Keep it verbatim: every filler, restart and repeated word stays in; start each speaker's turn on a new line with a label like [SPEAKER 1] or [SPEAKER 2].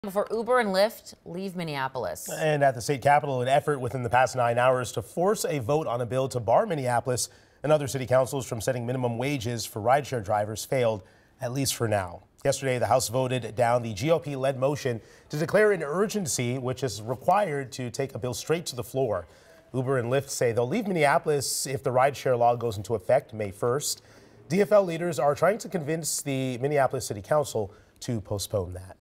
[SPEAKER 1] Before Uber and Lyft leave Minneapolis.
[SPEAKER 2] And at the state capitol, an effort within the past nine hours to force a vote on a bill to bar Minneapolis and other city councils from setting minimum wages for rideshare drivers failed, at least for now. Yesterday, the House voted down the G O P-led motion to declare an urgency, which is required to take a bill straight to the floor. Uber and Lyft say they'll leave Minneapolis if the rideshare law goes into effect May first. D F L leaders are trying to convince the Minneapolis City Council to postpone that.